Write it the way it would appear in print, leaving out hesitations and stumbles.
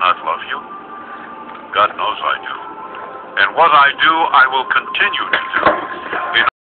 not love you? God knows I do. And what I do, I will continue to do.